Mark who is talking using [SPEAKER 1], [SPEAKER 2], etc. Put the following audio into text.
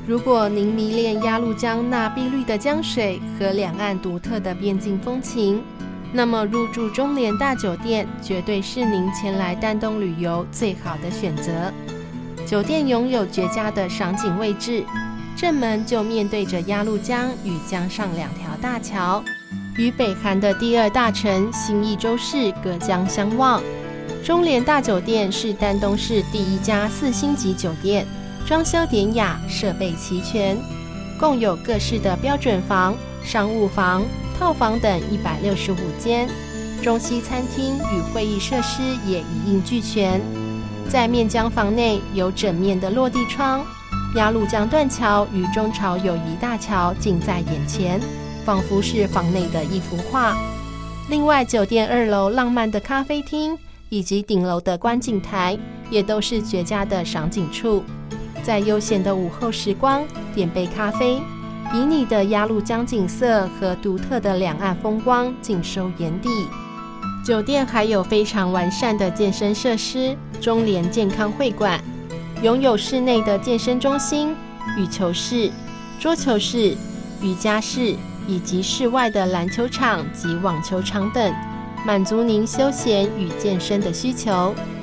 [SPEAKER 1] 如果您迷恋鸭绿江那碧绿的江水和两岸独特的边境风情，那么入住中联大酒店绝对是您前来丹东旅游最好的选择。酒店拥有绝佳的赏景位置，正门就面对着鸭绿江与江上两条大桥，与北韩的第二大城新义州市隔江相望。中联大酒店是丹东市第一家4星级酒店，装修典雅，设备齐全，共有各式的标准房、商务房、套房等165间，中西餐厅与会议设施也一应俱全。在面江房内有整面的落地窗，鸭绿江断桥与中朝友谊大桥近在眼前，仿佛是房内的一幅画。另外，酒店2楼浪漫的咖啡厅以及顶楼的观景台也都是绝佳的赏景处。在悠闲的午后时光，点杯咖啡，旖旎的鸭绿江景色和独特的两岸风光尽收眼底。酒店还有非常完善的健身设施，中联健康会馆，拥有室内的健身中心、羽球室、桌球室、瑜伽室以及室外的篮球场及网球场等，满足您休闲与健身的需求。